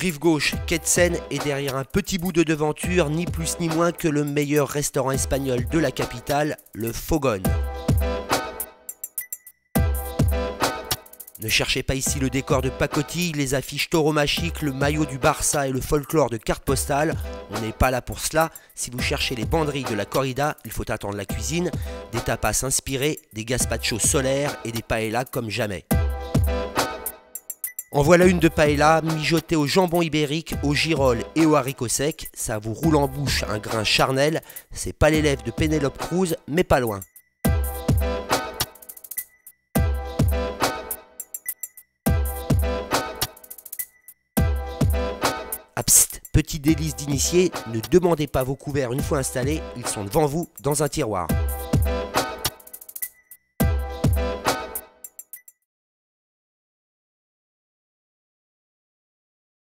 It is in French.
Rive gauche, quai de Seine, et derrière un petit bout de devanture, ni plus ni moins que le meilleur restaurant espagnol de la capitale, le Fogón. Ne cherchez pas ici le décor de pacotille, les affiches tauromachiques, le maillot du Barça et le folklore de cartes postales. On n'est pas là pour cela. Si vous cherchez les banderilles de la corrida, il faut attendre la cuisine, des tapas inspirés, des gazpachos solaires et des paellas comme jamais. En voilà une de paella, mijotée au jambon ibérique, au girolles et aux haricots secs. Ça vous roule en bouche un grain charnel. C'est pas les lèvres de Penélope Cruz, mais pas loin. Ah psst, petit délice d'initié, ne demandez pas vos couverts une fois installés, ils sont devant vous dans un tiroir.